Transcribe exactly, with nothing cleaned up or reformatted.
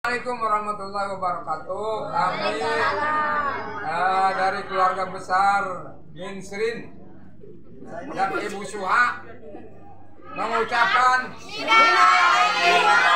Assalamualaikum warahmatullahi wabarakatuh. Kami uh, dari keluarga besar Minsrin dan Ibu Suha mengucapkan